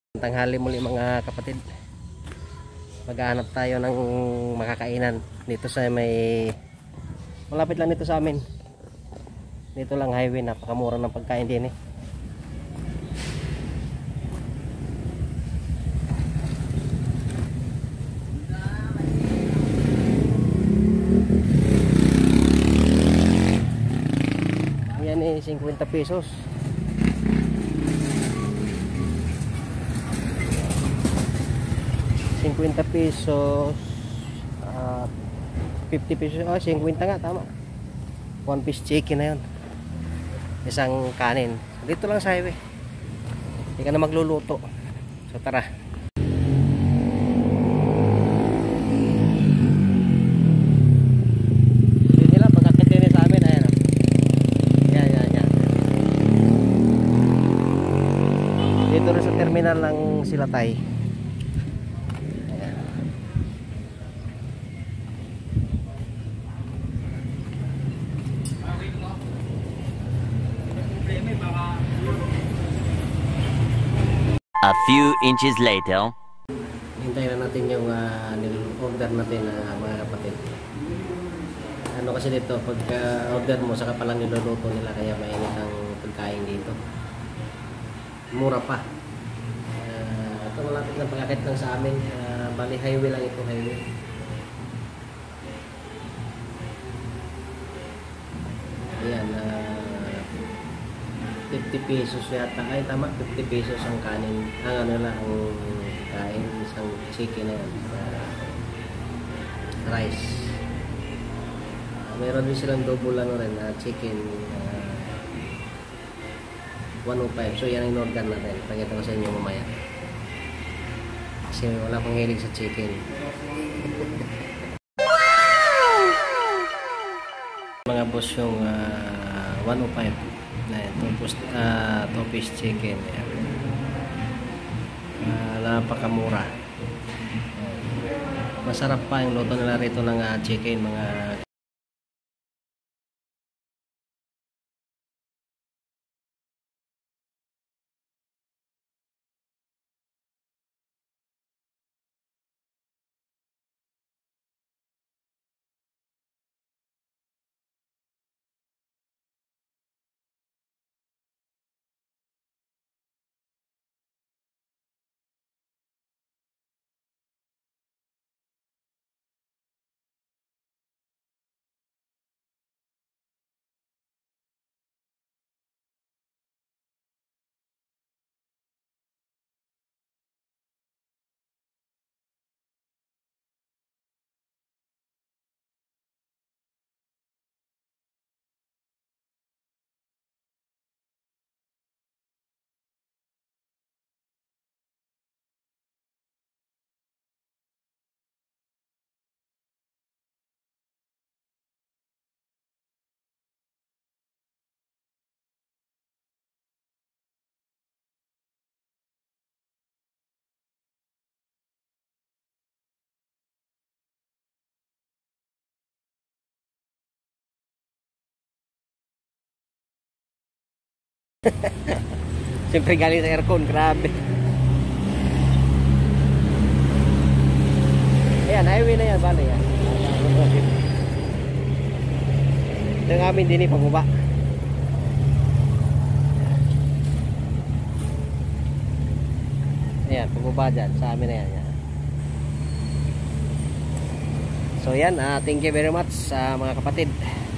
Tanghali muli mga kapatid, maghahanap tayo ng makakainan dito sa may malapit lang dito sa amin, dito lang highway. Napakamura ng pagkain din eh. Yan eh, 50 pesos. 50 pesos, 50 pesos, 50 nga, tama. 1 piece chicken na yun, isang kanin. Dito lang sa highway, hindi ka na magluluto. So tara. Yun nila, pagkakit din sa amin. Ayan, yan. Dito rin sa terminal ng Silatay. A few inches later. Hintayin na natin yung order natin mga kapatid. Ano kasi dito, pag order mo saka palang niluluto nila, kaya mainit ang pagkain dito. Mura pa. Ito malapit ng pagkakit lang sa amin. Bali highway lang ito, highway. Ayan, 50 pesos yata. Ay tama, 50 pesos ang kanin. Ang ano lang ang kain, isang chicken na yan. Rice. Meron din silang double ano rin na chicken, 105. So yan ang in-order natin. Pakita ko sa inyo mamaya. Kasi wala pang hilig sa chicken. Mga boss, yung 105 na ito, 2 piece chicken. Napakamura. Masarap pa yung luto nila rito ng chicken, mga siyempre galing sa aircon, grabe. Ayan, highway na yan, bali yan. Ito yung amin din pababa. Ayan, pababa dyan, sa amin na yan. So yan, thank you very much mga kapatid.